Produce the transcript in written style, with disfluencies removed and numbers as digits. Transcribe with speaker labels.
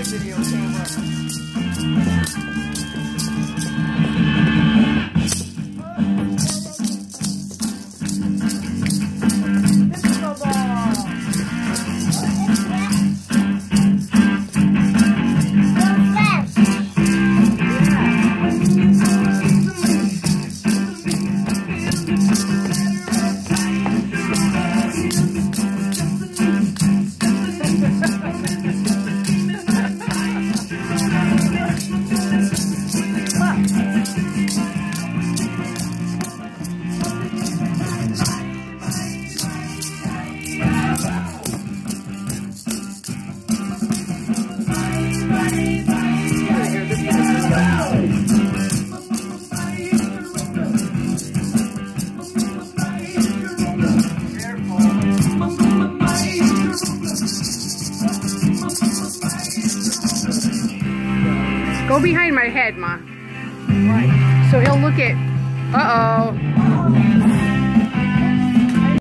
Speaker 1: video camera.
Speaker 2: Go behind my head, Ma.
Speaker 1: Right.
Speaker 2: So he'll look at, uh-oh.